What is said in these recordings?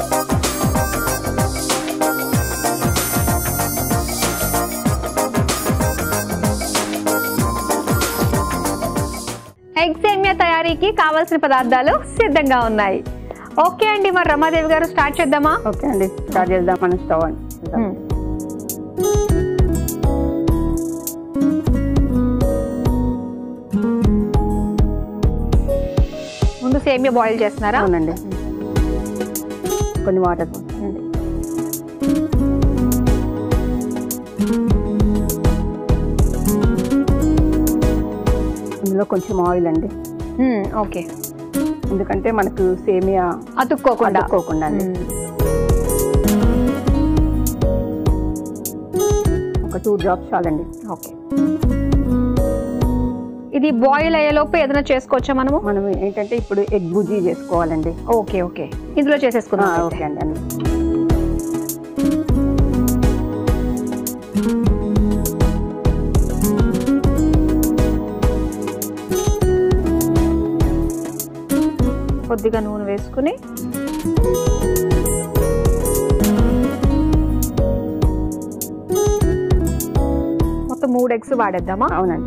Egg సేమియా తయారీకి కావాల్సిన పదార్థాలు సిద్ధంగా ఉన్నాయి. ఓకే అండి, మరి రమాదేవి గారు స్టార్ట్ చేద్దామా? ఓకే అండి, స్టార్ట్ చేద్దాం. మనం స్టవ్ అండి. ముందు సేమియా బాయిల్ చేస్తున్నారా? అవునండి, కొన్ని వాటర్ పోస్తానండి. ఇందులో కొంచెం ఆయిల్ అండి. ఓకే, ఎందుకంటే మనకు సేమియా అతుక్కోకుండా అండి. ఒక 2 డ్రాప్స్ చాలండి. ఓకే, ఇది బాయిల్ అయ్యేలోపు ఏదైనా చేసుకోవచ్చా మనము? మనం ఏంటంటే ఇప్పుడు ఎగ్ బుజ్జీ చేసుకోవాలండి. ఓకే ఓకే, ఇందులో చేసేసుకుందాం. ఓకే అండి. కొద్దిగా నూనె వేసుకుని మొత్తం 3 ఎగ్స్ వాడేద్దామా? అవునండి.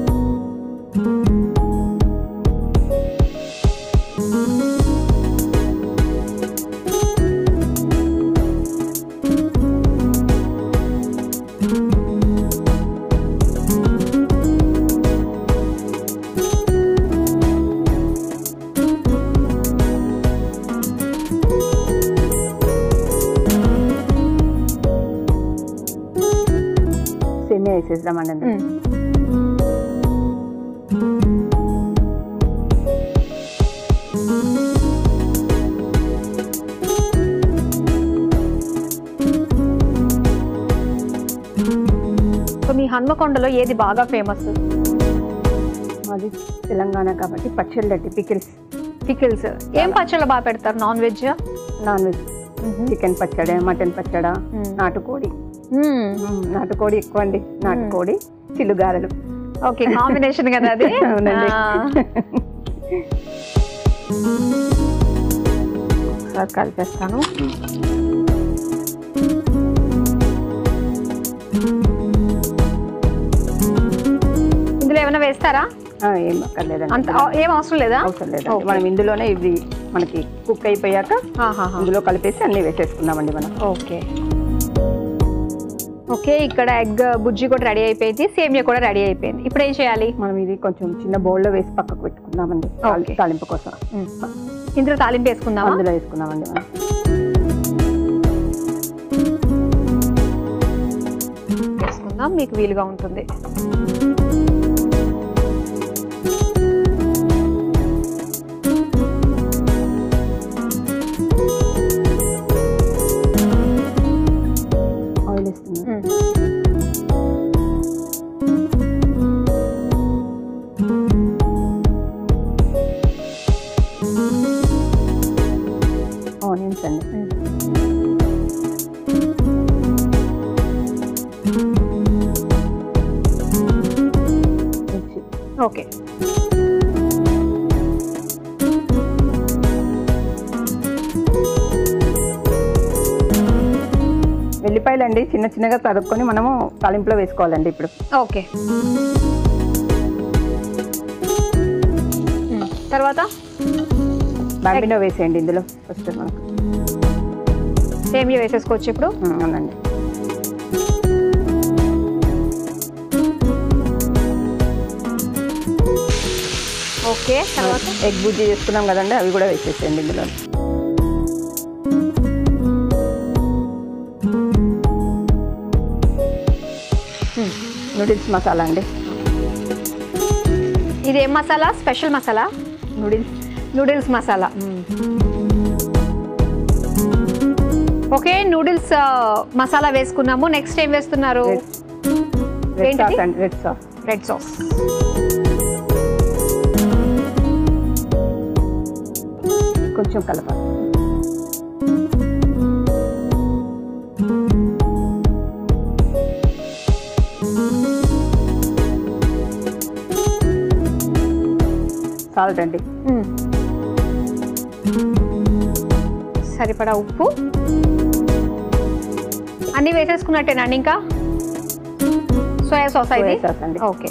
సేమియా వేసేద్దామండి. సో మీ హన్మకొండలో ఏది బాగా ఫేమస్? మాది తెలంగాణ కాబట్టి పచ్చళ్ళండి, పికిల్స్. ఏం పచ్చళ్ళు బాగా పెడతారు? నాన్ వెజ్, చికెన్ పచ్చడి, మటన్ పచ్చడి, నాటుకోడి ఎక్కువ అండి. నాటుకోడి, చిల్లుగారెలు. ఓకే, కాంబినేషన్ కదా అది. అవునండి. ఒకసారి కలిపేస్తాను. ఇందులో ఏమైనా వేస్తారా? ఏం అక్కర్లేదండి. అంత ఏం అవసరం లేదా? అవసరం లేదు. మనం ఇందులోనే ఇవి మనకి కుక్ అయిపోయాక ఇందులో కలిపేసి అన్ని వేసేసుకున్నామండి మనం. ఓకే ఓకే, ఇక్కడ ఎగ్ బుజ్జి కూడా రెడీ అయిపోయింది, సేమియా కూడా రెడీ అయిపోయింది. ఇప్పుడు ఏం చేయాలి? మనం ఇది కొంచెం చిన్న బౌల్లో వేసి పక్కకు పెట్టుకుందామండి, తాలింపు కోసం. ఇందులో తాలింపు వేసుకుందాం. అందులో వేసుకుందామండి మనం. వేసుకుందాం, మీకు వీలుగా ఉంటుంది. ఆయిల్ వేస్తున్నాం. ఆనియన్స్ అండి. ఓకే, వెల్లిపాయలండి చిన్న చిన్నగా తరుక్కొని మనము తాలింపులో వేసుకోవాలండి ఇప్పుడు. ఓకే, తర్వాత బాంబినో వేసేయండి ఇందులో ఫస్ట్. మనకు సేమియా వేసేసుకోవచ్చు ఇప్పుడు. అవునండి. ఓకే, తర్వాత ఎగ్ బుజ్జి చేసుకున్నాం కదండి, అవి కూడా వేసేసేయండి ఇందులో. నూడిల్స్ మసాలా అండి. ఇది ఏం masala? Special masala? Noodles masala. Okay, noodles masala వేసుకున్నాము. నెక్స్ట్ ఏం వేస్తున్నారు? Red sauce. కొంచెం కలపాలి. సాల్ట్ అండి. సరిపడా ఉప్పు, అన్ని వేసేసుకున్నట్టేనండి. ఇంకా సోయా సాస్ అయితే ఓకే.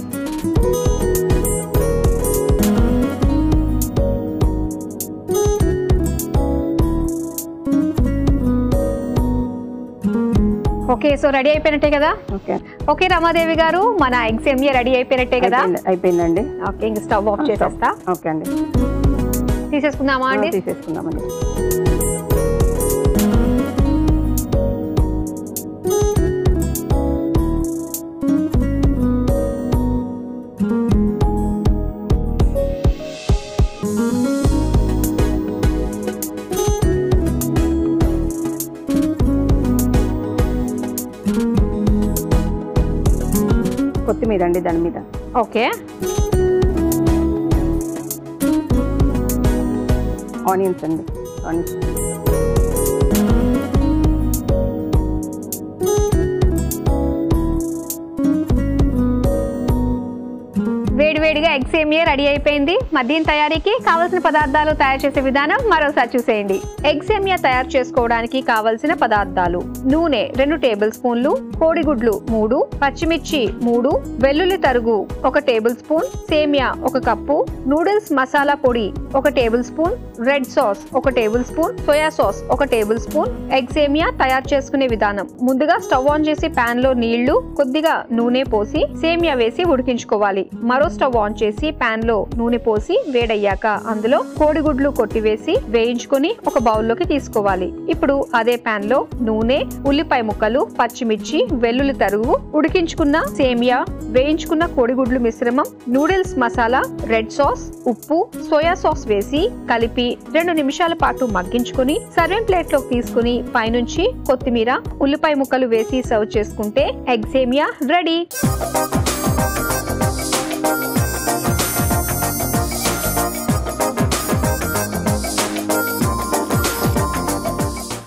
ఓకే, సో రెడీ అయిపోయినట్టే కదా? ఓకే రమాదేవి గారు, మన ఎగ్ సేమియా రెడీ అయిపోయినట్టే కదా? అయిపోయిందండి. ఓకే, ఇంక స్టవ్ ఆఫ్ చేసేస్తా. ఓకే అండి, తీసేసుకుందామా అండి? తీసేసుకుందామండి. కొత్తిమీర అండి దాని మీద. ఓకే, ఆనియన్స్ అండి. ఆనియన్స్ వేడివేడిగా ఎగ్ సేమియా రెడీ అయిపోయింది. మధ్యాహ్నం తయారీకి కావలసిన పదార్థాలు తయారు చేసే విధానం మరోసారి చూసేయండి. ఎగ్ సేమియా తయారు చేసుకోవడానికి కావలసిన పదార్థాలు: నూనె 2 టేబుల్ స్పూన్లు, కోడిగుడ్లు 3, పచ్చిమిర్చి 3, వెల్లుల్లి తరుగు 1 టేబుల్ స్పూన్, సేమియా 1 కప్పు, నూడిల్స్ మసాలా పొడి 1 tablespoon, red sauce 1 tablespoon, soya sauce 1 tablespoon. Egg సేమియా తయారు చేసుకునే విధానం: ముందుగా స్టవ్ ఆన్ చేసి పాన్ లో నీళ్లు, కొద్దిగా నూనె పోసి సేమియా వేసి ఉడికించుకోవాలి. మరో స్టవ్ ఆన్ చేసి పాన్ లో నూనె పోసి వేడయ్యాక అందులో కోడిగుడ్లు కొట్టివేసి వేయించుకొని ఒక బౌల్లోకి తీసుకోవాలి. ఇప్పుడు అదే పాన్ లో నూనె, ఉల్లిపాయ ముక్కలు, పచ్చిమిర్చి, వెల్లుల్లి తరుగు, ఉడికించుకున్న సేమియా, వేయించుకున్న కోడిగుడ్లు మిశ్రమం, నూడిల్స్ మసాలా, రెడ్ సాస్, ఉప్పు, సోయా సాస్ వేసి కలిపి 2 నిమిషాల పాటు మగ్గించుకుని సర్వింగ్ ప్లేట్ లోకి తీసుకుని పైనుంచి కొత్తిమీర, ఉల్లిపాయ ముక్కలు వేసి సర్వ్ చేసుకుంటే ఎగ్ సేమియా రెడీ.